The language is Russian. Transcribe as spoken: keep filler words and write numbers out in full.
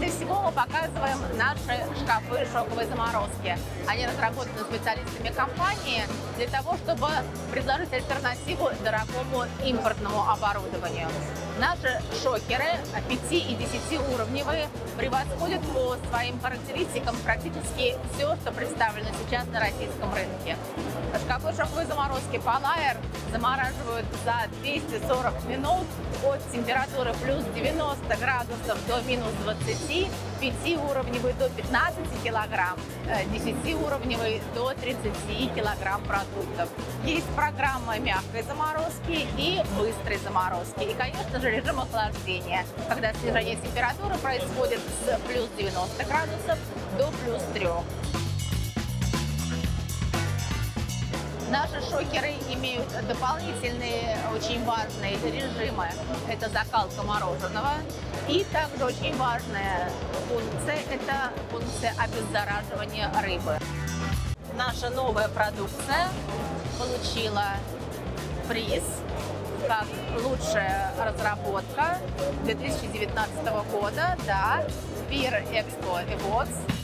всего мы показываем наши шкафы шоковой заморозки. Они разработаны специалистами компании для того, чтобы предложить альтернативу дорогому импортному оборудованию. Наши шокеры пяти- и десятиуровневые превосходят по своим характеристикам практически все, что представлено сейчас на российском рынке. Шкафы шоковой заморозки Polair замораживают за двести сорок минут от температуры плюс девяносто градусов до минус двадцати, пятиуровневый до пятнадцати килограмм, десятиуровневый до тридцати килограмм продуктов. Есть программа мягкой заморозки и быстрой заморозки. И, конечно же, режим охлаждения, когда снижение температуры происходит с плюс девяноста градусов до плюс трёх. Наши шокеры имеют дополнительные очень важные режимы. Это закалка мороженого. И также очень важная функция – это функция обеззараживания рыбы. Наша новая продукция получила приз как лучшая разработка две тысячи девятнадцатого года, да, Beer Expo Awards.